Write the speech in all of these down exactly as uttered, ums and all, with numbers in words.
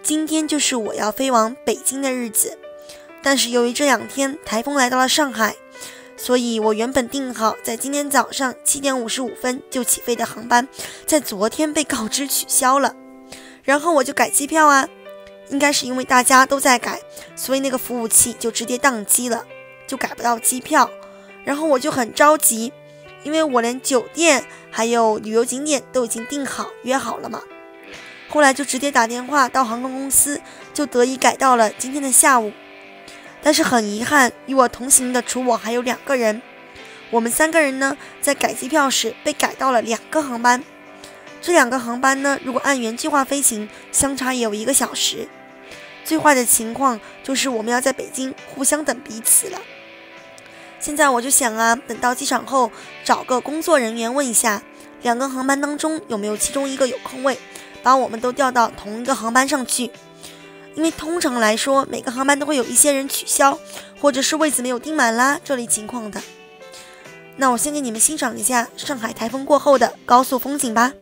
今天就是我要飞往北京的日子。但是由于这两天台风来到了上海，所以我原本订好在今天早上七点五十五分就起飞的航班，在昨天被告知取消了。然后我就改机票啊，应该是因为大家都在改，所以那个服务器就直接宕机了，就改不到机票。然后我就很着急，因为我连酒店还有旅游景点都已经订好约好了嘛。后来就直接打电话到航空公司，就得以改到了今天的下午。但是很遗憾，与我同行的除我还有两个人，我们三个人呢，在改机票时被改到了两个航班。这两个航班呢，如果按原计划飞行，相差也有一个小时。最坏的情况就是我们要在北京互相等彼此了。现在我就想啊，等到机场后，找个工作人员问一下，两个航班当中有没有其中一个有空位，把我们都调到同一个航班上去。因为通常来说，每个航班都会有一些人取消，或者是位子没有订满啦这类情况的。那我先给你们欣赏一下上海台风过后的高速风景吧。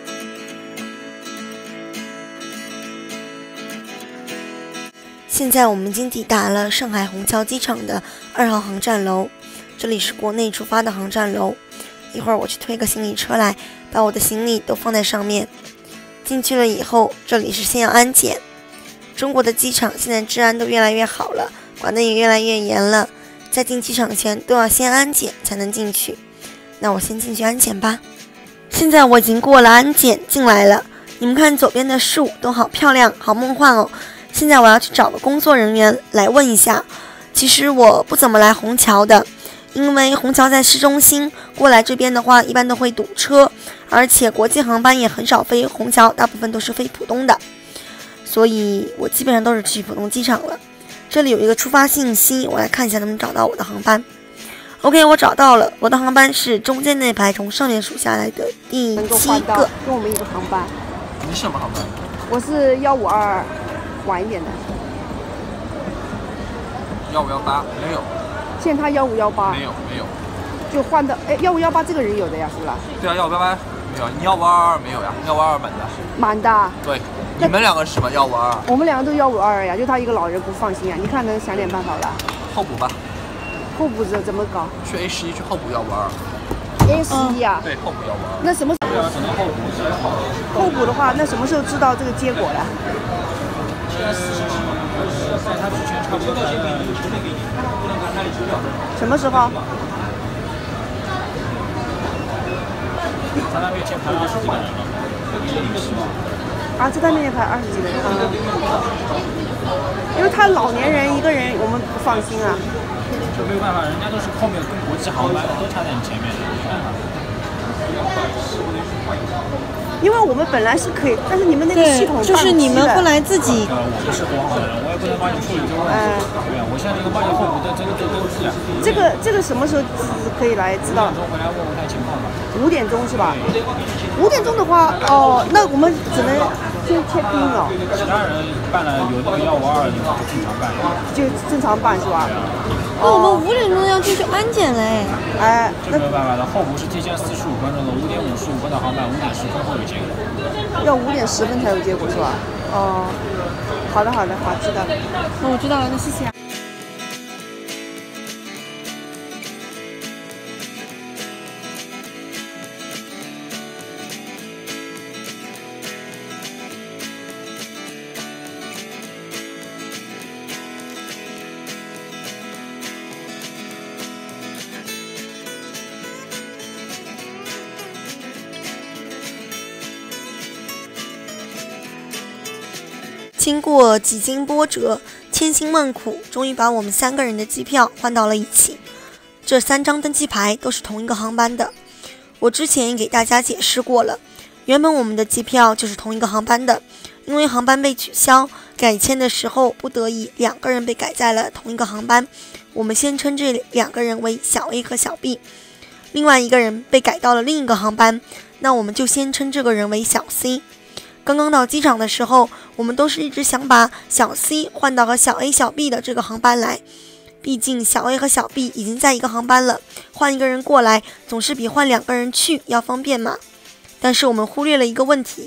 现在我们已经抵达了上海虹桥机场的二号航站楼，这里是国内出发的航站楼。一会儿我去推个行李车来，把我的行李都放在上面。进去了以后，这里是先要安检。中国的机场现在治安都越来越好了，管得也越来越严了，在进机场前都要先安检才能进去。那我先进去安检吧。现在我已经过了安检进来了，你们看左边的树都好漂亮，好梦幻哦。现在我要去找个工作人员来问一下。其实我不怎么来虹桥的，因为虹桥在市中心，过来这边的话一般都会堵车，而且国际航班也很少飞虹桥，大部分都是飞浦东的，所以我基本上都是去浦东机场了。这里有一个出发信息，我来看一下能不能找到我的航班。 OK， 我找到了，我的航班是中间那排从上面数下来的第七个， 跟我们一个航班。 你什么航班？ 我是幺五二二，晚一点的。 幺五幺八没有， 现在他幺五幺八没有没有， 就换的。哎，幺五幺八这个人有的呀，是吧？ 对啊，幺五幺八没有，你幺五二二没有呀？幺五二二满的。 满的。 对，你们两个是什么？幺五二二。 我们两个都幺五二二呀，就他一个老人不放心呀。你看能想点办法吧？ 候补吧。 候补怎怎么搞？ 去 A 十一去候补幺五二二。 A 十一啊？ 对，候补幺五二二。 那什么？ 对啊，只能候补。 候补的话，那什么时候知道这个结果了？ 现在四十七嘛，在他之前差不多在什么时候？ 在他面前排了二十几个人了， 啊，在他面前排二十几个人啊，因为他老年人一个人，我们不放心啊。 就没有办法，人家都是后面跟国际航班的，都插在你前面的，没办法。 因为我们本来是可以，但是你们那个系统就是你们后来自己。 呃，我不是国航的人，我也不能帮你处理这个问题。对啊，我现在这个帮你候补的真的做登记啊。 这个这个什么时候可以来知道？ 五点钟回来问问看情况吧。 五点钟是吧？五点钟的话，哦，那我们只能先check in了。 其他人办了有那个幺五二，就正常办。 就正常办是吧？ 那我们五点钟要进去安检嘞。 哎， 这没有办法的，候补是提前四十五分钟的，五点五十五分的航班，五点十分后有结果。 要五点十分才有结果是吧？哦，好的好的好，知道了。 那我知道了，那谢谢。经过几经波折，千辛万苦，终于把我们三个人的机票换到了一起。这三张登机牌都是同一个航班的。我之前也给大家解释过了，原本我们的机票就是同一个航班的，因为航班被取消，改签的时候不得已两个人被改在了同一个航班。我们先称这两个人为小 A 和小 B， 另外一个人被改到了另一个航班，那我们就先称这个人为小 C。刚刚到机场的时候，我们都是一直想把小 C 换到和小 A 小 B 的这个航班来，毕竟小 A 和小 B 已经在一个航班了，换一个人过来总是比换两个人去要方便嘛。但是我们忽略了一个问题，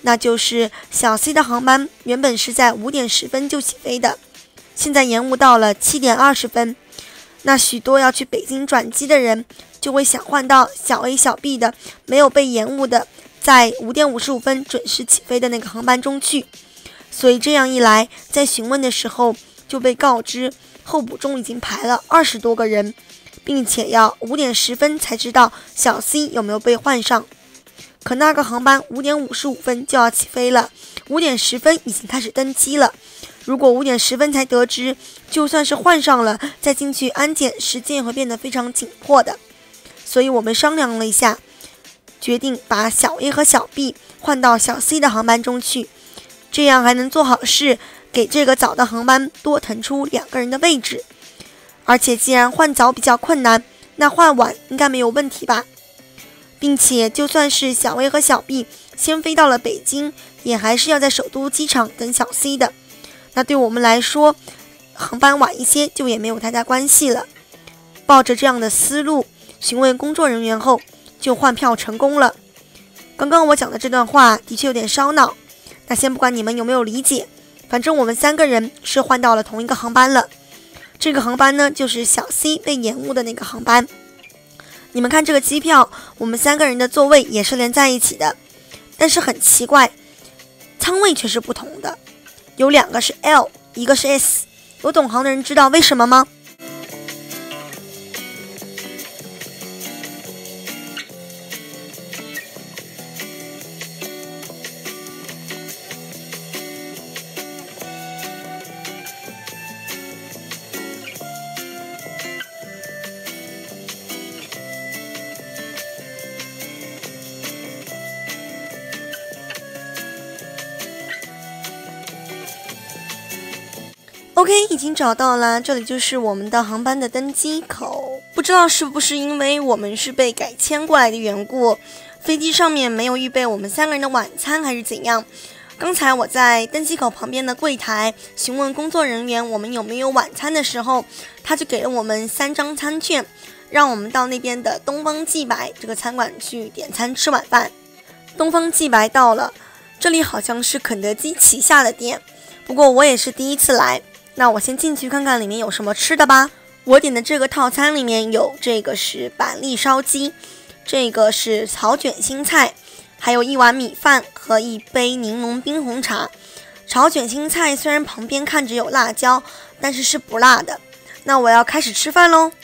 那就是小 C 的航班原本是在五点十分就起飞的，现在延误到了七点二十分。那许多要去北京转机的人就会想换到小 A 小 B 的没有被延误的，在五点五十五分准时起飞的那个航班中去。所以这样一来，在询问的时候就被告知候补中已经排了二十多个人，并且要五点十分才知道小 C 有没有被换上。可那个航班五点五十五分就要起飞了，五点十分已经开始登机了。如果五点十分才得知，就算是换上了，再进去安检，时间也会变得非常紧迫的。所以我们商量了一下，决定把小 A 和小 B 换到小 C 的航班中去，这样还能做好事，给这个早的航班多腾出两个人的位置。而且既然换早比较困难，那换晚应该没有问题吧。并且就算是小 A 和小 B 先飞到了北京，也还是要在首都机场等小 C 的。那对我们来说，航班晚一些就也没有太大关系了。抱着这样的思路，询问工作人员后，就换票成功了。刚刚我讲的这段话的确有点烧脑，那先不管你们有没有理解，反正我们三个人是换到了同一个航班了。这个航班呢，就是小 C 被延误的那个航班。你们看这个机票，我们三个人的座位也是连在一起的，但是很奇怪，舱位却是不同的。有两个是 L， 一个是 S， 有懂行的人知道为什么吗？OK， 已经找到了，这里就是我们的航班的登机口。不知道是不是因为我们是被改签过来的缘故，飞机上面没有预备我们三个人的晚餐还是怎样。刚才我在登机口旁边的柜台询问工作人员我们有没有晚餐的时候，他就给了我们三张餐券，让我们到那边的东方既白这个餐馆去点餐吃晚饭。东方既白到了，这里好像是肯德基旗下的店，不过我也是第一次来，那我先进去看看里面有什么吃的吧。我点的这个套餐里面有这个是板栗烧鸡，这个是草卷心菜，还有一碗米饭和一杯柠檬冰红茶。炒卷心菜虽然旁边看着有辣椒，但是是不辣的。那我要开始吃饭喽。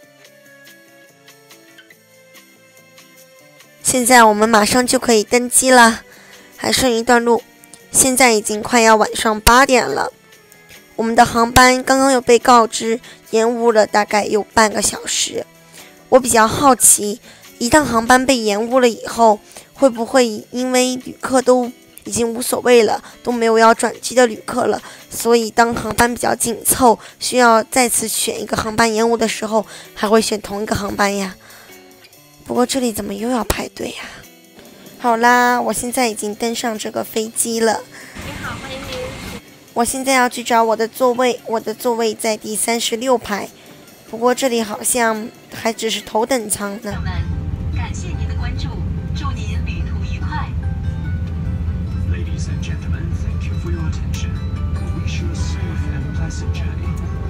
现在我们马上就可以登机了，还剩一段路。现在已经快要晚上八点了。我们的航班刚刚有被告知延误了大概有半个小时。我比较好奇，一趟航班被延误了以后，会不会因为旅客都已经无所谓了，都没有要转机的旅客了，所以当航班比较紧凑，需要再次选一个航班延误的时候，还会选同一个航班呀？不过这里怎么又要排队呀？好啦，我现在已经登上这个飞机了。 你好，欢迎您。 我现在要去找我的座位，我的座位在第三十六排，不过这里好像还只是头等舱呢。 感谢您的关注，祝您旅途愉快。 Ladies and gentlemen, thank you for your attention. We wish you a safe and pleasant journey.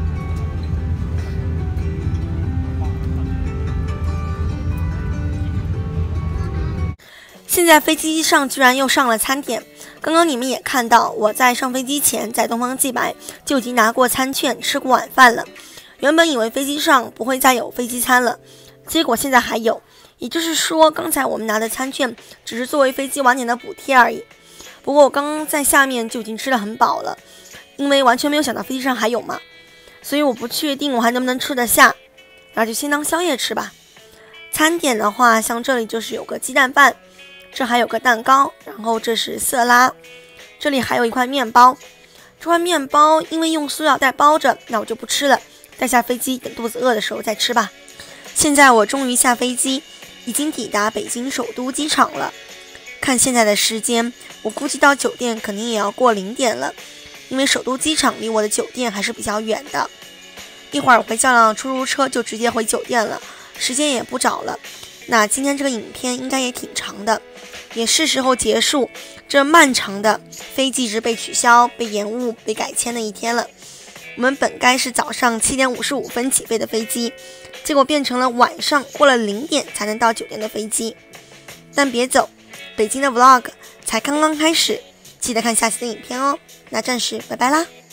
现在飞机上居然又上了餐点，刚刚你们也看到，我在上飞机前在东方既白就已经拿过餐券吃过晚饭了。原本以为飞机上不会再有飞机餐了，结果现在还有，也就是说刚才我们拿的餐券只是作为飞机晚点的补贴而已。不过我刚刚在下面就已经吃得很饱了，因为完全没有想到飞机上还有嘛，所以我不确定我还能不能吃得下，那就先当宵夜吃吧。餐点的话，像这里就是有个鸡蛋饭，这还有个蛋糕，然后这是色拉，这里还有一块面包。这块面包因为用塑料袋包着，那我就不吃了，带下飞机等肚子饿的时候再吃吧。现在我终于下飞机，已经抵达北京首都机场了。看现在的时间，我估计到酒店肯定也要过零点了，因为首都机场离我的酒店还是比较远的。一会儿我会叫辆出租车就直接回酒店了，时间也不早了。 那今天这个影片应该也挺长的，也是时候结束这漫长的飞机一直被取消、被延误、被改签的一天了。我们本该是早上七点五十五分起飞的飞机，结果变成了晚上过了零点才能到酒店的飞机。但别走，北京的 vlog 才刚刚开始，记得看下期的影片哦。那暂时拜拜啦。